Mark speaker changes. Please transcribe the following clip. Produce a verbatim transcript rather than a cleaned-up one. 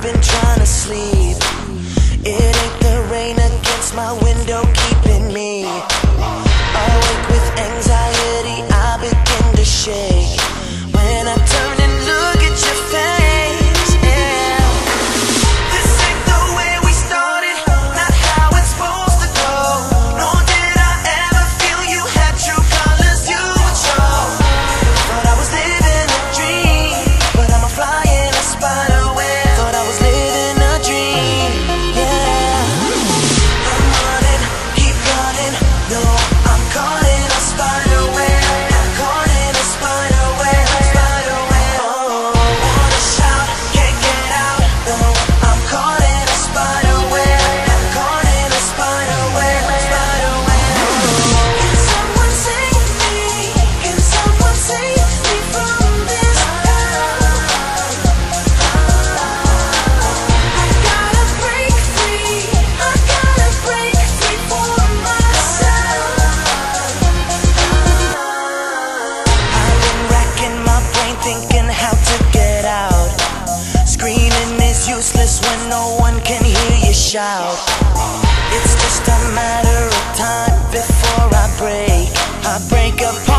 Speaker 1: been trying to sleep. It ain't the rain against my window keeping me awake with anxiety. I begin to shake when I turn and look at your face. Yeah, this ain't the way we started, not how it's supposed to go. Nor did I ever feel you had true colors you would show. Thought I was living a dream, but I'm a fly in a spider web. Thought I was living a dream. Yeah, I'm running, keep running. No, I'm caught in a spider web. I'm caught in a spider web. Spider web. Oh, wanna shout, can't get out. No, I'm caught in a spider web. I'm caught in a spider web. Spider web. Oh, can someone save me? Can someone save me from this? I gotta break free. I gotta break free for myself. I've been racking my brain thinking how to get out. Screaming is useless when no one can hear you shout. It's just a matter of time before I break. I break apart.